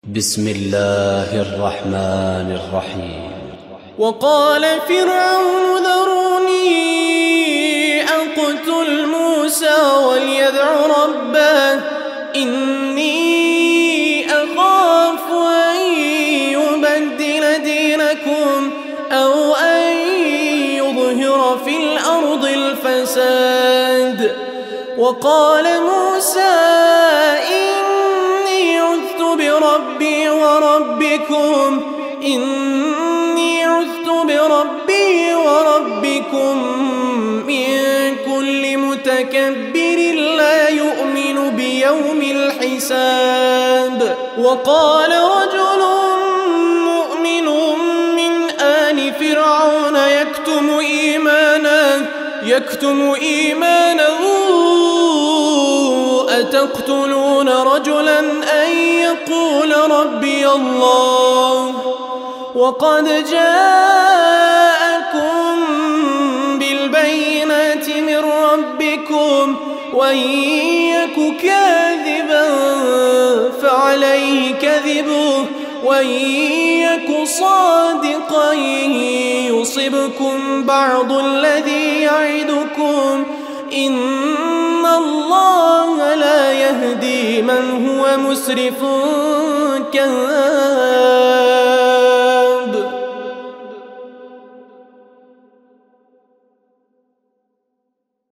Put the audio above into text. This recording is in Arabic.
بسم الله الرحمن الرحيم. وقال فرعون ذروني أقتل موسى وليدع ربه إني أخاف أن يبدل دينكم أو أن يظهر في الأرض الفساد. وقال موسى إني عذت بربي وربكم من كل متكبر لا يؤمن بيوم الحساب. وقال رجل مؤمن من آل فرعون يكتم إيمانه أتقتلون رجلا أن يقول ربي الله وقد جاءكم بالبينات من ربكم وإن يك كاذبا فعليه كذبه وإن يك صادقا يصبكم بعض الذي يعدكم إن الله لا يهدي من هو مسرف كذاب.